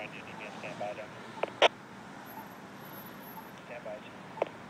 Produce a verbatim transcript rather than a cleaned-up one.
Brian, do you need me to stand by down here? Stand by.